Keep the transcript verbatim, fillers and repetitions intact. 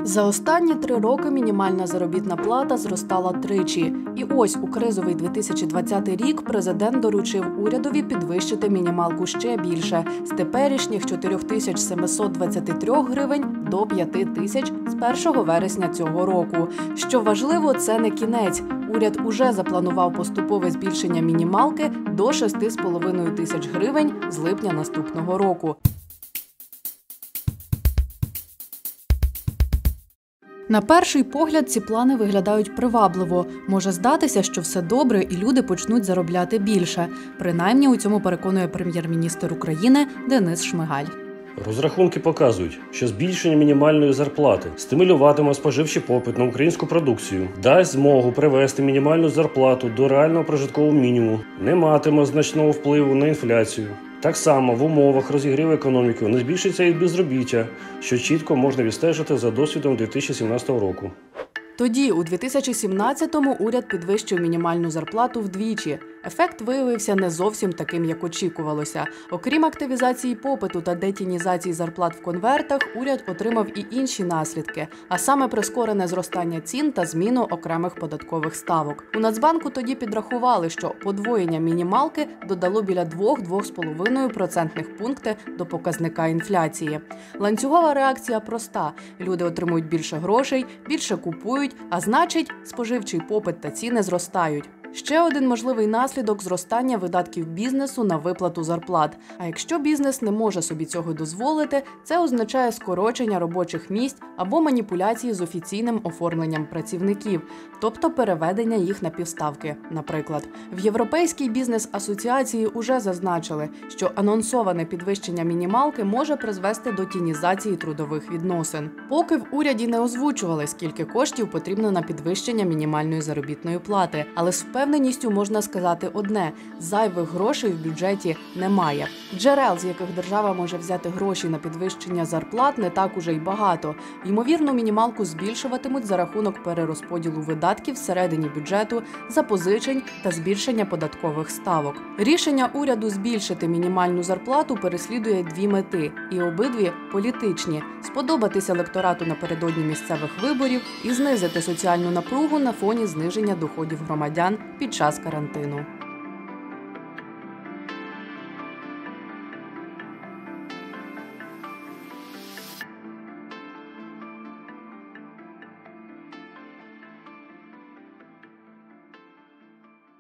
За останні три роки мінімальна заробітна плата зростала тричі. І ось у кризовий дві тисячі двадцятий рік президент доручив урядові підвищити мінімалку ще більше – з теперішніх чотири тисячі сімсот двадцять три гривень до п'ять тисяч з першого вересня цього року. Що важливо, це не кінець. Уряд уже запланував поступове збільшення мінімалки до шести з половиною тисяч гривень з липня наступного року. На перший погляд ці плани виглядають привабливо. Може здатися, що все добре і люди почнуть заробляти більше. Принаймні у цьому переконує прем'єр-міністр України Денис Шмигаль. Розрахунки показують, що збільшення мінімальної зарплати стимулюватиме споживчий попит на українську продукцію, дасть змогу привести мінімальну зарплату до реального прожиткового мінімуму, не матиме значного впливу на інфляцію. Так само в умовах розігріву економіки не збільшиться і безробіття, що чітко можна відстежити за досвідом дві тисячі сімнадцятого року. Тоді, у дві тисячі сімнадцятому, уряд підвищив мінімальну зарплату вдвічі. Ефект виявився не зовсім таким, як очікувалося. Окрім активізації попиту та детінізації зарплат в конвертах, уряд отримав і інші наслідки, а саме прискорене зростання цін та зміну окремих податкових ставок. У Нацбанку тоді підрахували, що подвоєння мінімалки додало біля два - два з половиною процентних пункти до показника інфляції. Ланцюгова реакція проста. Люди отримують більше грошей, більше купують, а значить, споживчий попит та ціни зростають. Ще один можливий наслідок – зростання видатків бізнесу на виплату зарплат. А якщо бізнес не може собі цього дозволити, це означає скорочення робочих місць або маніпуляції з офіційним оформленням працівників, тобто переведення їх на півставки, наприклад. В Європейській бізнес-асоціації уже зазначили, що анонсоване підвищення мінімалки може призвести до тінізації трудових відносин. Поки в уряді не озвучували, скільки коштів потрібно на підвищення мінімальної заробітної плати, але з впевненістю можна сказати одне – зайвих грошей в бюджеті немає. Джерел, з яких держава може взяти гроші на підвищення зарплат, не так уже й багато. Ймовірно, мінімалку збільшуватимуть за рахунок перерозподілу видатків всередині бюджету, запозичень та збільшення податкових ставок. Рішення уряду збільшити мінімальну зарплату переслідує дві мети, і обидві політичні – сподобатися електорату напередодні місцевих виборів і знизити соціальну напругу на фоні зниження доходів громадян під час карантину.